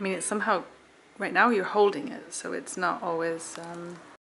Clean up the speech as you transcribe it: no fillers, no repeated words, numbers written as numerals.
I mean, it's somehow, right now you're holding it, so it's not always